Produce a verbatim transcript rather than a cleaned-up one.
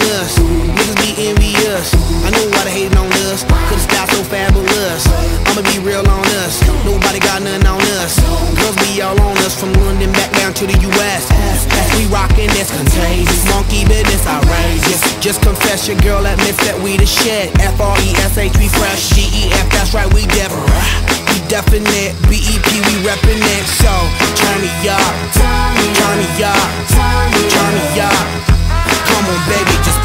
us. Niggas be envious. I know why they hating on us. Cause the style so fabulous. I'ma be real on us. Nobody got nothing on us. Girls be all on us from London back down to the U S We rockin', that's contagious. Monkey business outrageous. Just confess your girl admits that we the shit. F R E S H, we fresh. G E F, that's right, we def. We definite. B E P, we reppin' it. So turn me up, turn me up, turn me up. Come on, baby, just